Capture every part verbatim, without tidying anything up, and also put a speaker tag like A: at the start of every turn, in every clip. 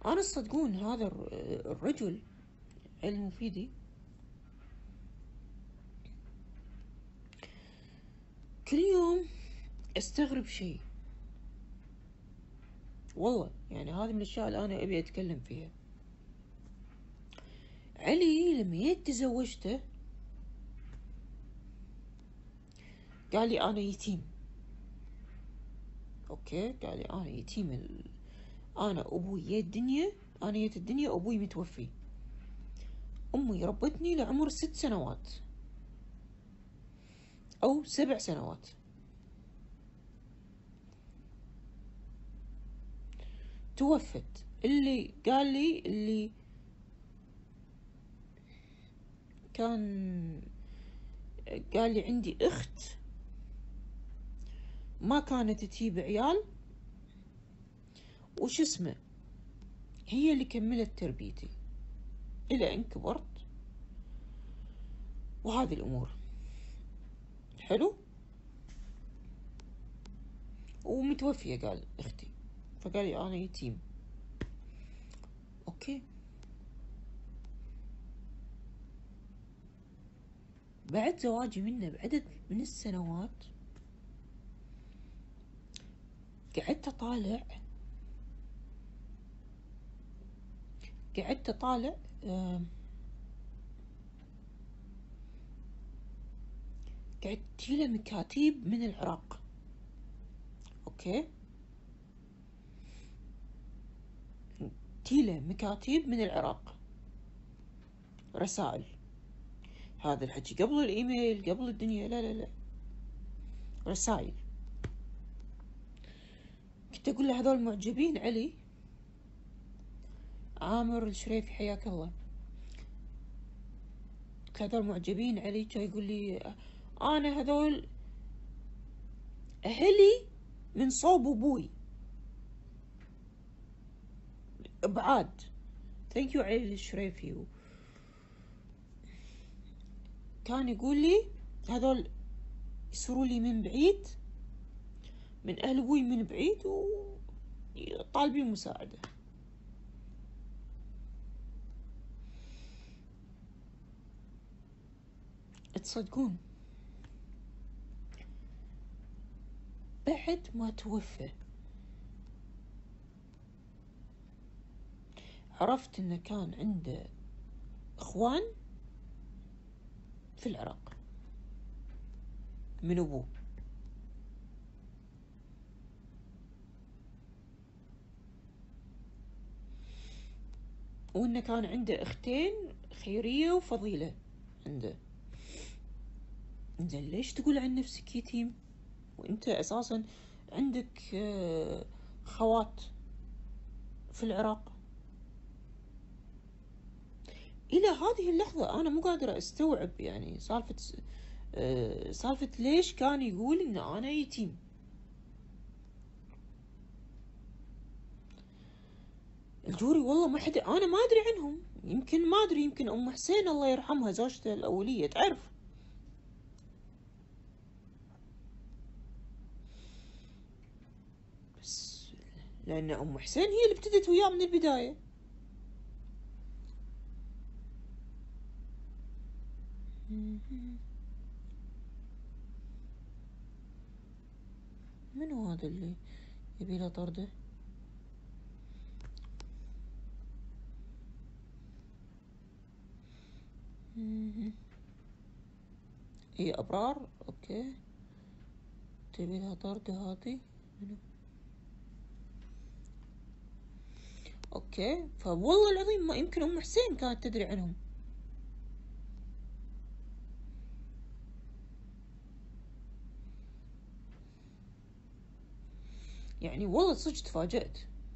A: أنا تصدقون هذا الرجل علي المفيدي كل يوم استغرب شيء والله، يعني هذه من الاشياء اللي انا ابي اتكلم فيها. علي لما جيت تزوجته قال لي انا يتيم. اوكي، قال لي انا يتيم ال... انا ابوي جيت الدنيا، انا جيت الدنيا ابوي متوفي، امي ربتني لعمر ست سنوات او سبع سنوات. توفت. اللي قال لي اللي كان قال لي عندي اخت ما كانت تجيب عيال وش اسمه، هي اللي كملت تربيتي الى ان كبرت وهذه الامور. حلو. ومتوفية قال اختي، فقال لي انا يتيم. اوكي. بعد زواجي منه بعدد من السنوات قعدت اطالع قعدت اطالع قعدت تجيله مكاتيب من العراق. اوكي، تجيله مكاتيب من العراق، رسائل. هذا الحكي قبل الايميل، قبل الدنيا، لا لا لا، رسائل. كنت اقول له هذول معجبين علي. عامر الشريفي حياك الله. هذول معجبين علي. كان يقول لي انا هذول اهلي من صوب ابوي ابعاد. ثانك يو علي الشريفي. كان يقول لي هذول يصيروا لي من بعيد، من اهل ابوي من بعيد، وطالبين مساعدة. تصدقون بعد ما توفى عرفت انه كان عنده اخوان في العراق من ابوه. وانه كان عنده اختين خيرية وفضيلة عنده. زين ليش تقول عن نفسك يتيم وانت اساسا عندك خوات في العراق؟ الى هذه اللحظة انا مو قادرة استوعب يعني سالفة سالفة ليش كان يقول ان انا يتيم. الجوري والله ما حد، انا ما ادري عنهم. يمكن ما ادري، يمكن ام حسين الله يرحمها زوجته الاولية تعرف. بس لان ام حسين هي اللي ابتدت وياه من البداية. منو هذا اللي يبي له طرده؟ هي ابرار. اوكي، تبي لها طرده هذه منو؟ اوكي، فوالله العظيم ما يمكن ام حسين كانت تدري عنهم. يعني والله صدق تفاجأت.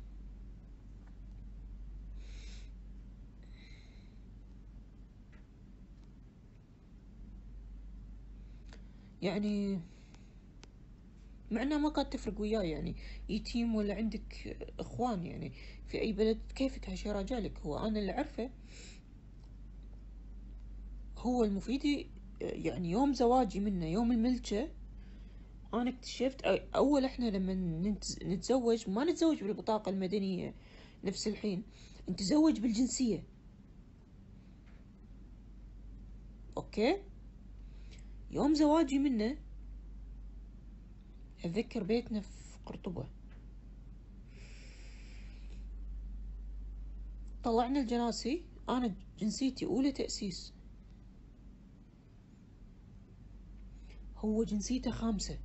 A: يعني مع انها ما كانت تفرق وياي، يعني يتيم ولا عندك اخوان يعني في اي بلد كيفك هالشي راجعلك. هو انا اللي اعرفه هو المفيدي. يعني يوم زواجي منه، يوم الملكة، انا اكتشفت اول احنا لما نتزوج ما نتزوج بالبطاقة المدنية، نفس الحين انت تزوج بالجنسية، اوكي. يوم زواجي منه اتذكر بيتنا في قرطبة، طلعنا الجناسي، انا جنسيتي اولى تأسيس، هو جنسيته خامسة،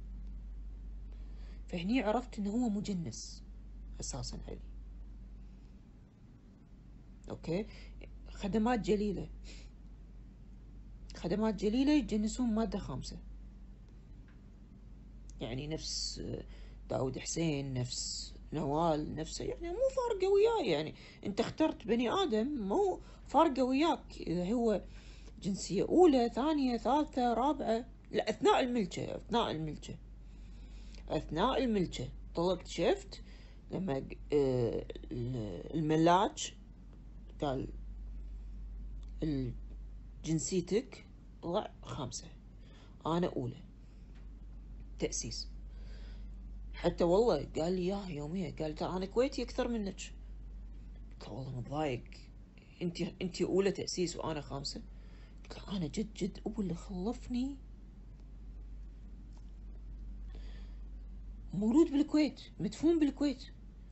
A: فهني عرفت انه هو مجنس اساسا علي، اوكي. خدمات جليلة، خدمات جليلة يتجنسون مادة خامسة، يعني نفس داود حسين، نفس نوال، نفسه، يعني مو فارقة وياي، يعني انت اخترت بني ادم مو فارقة وياك اذا هو جنسية اولى ثانية ثالثة رابعة، لا اثناء الملكة، اثناء الملكة اثناء الملكة طلبت شفت لما الملاج قال جنسيتك، طلع خامسة، انا اولى تأسيس. حتى والله قال لي اياها يوميا، قال ترى انا كويتي اكثر منك، قلت له والله متضايق، انت انت اولى تأسيس وانا خامسة، قلت له انا جد جد ابو اللي خلفني مولود بالكويت، مدفون بالكويت.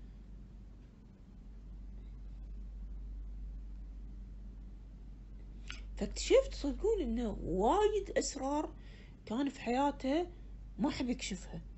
A: فاكتشفت صدقون انه وايد اسرار كان في حياته ما حب يكشفها.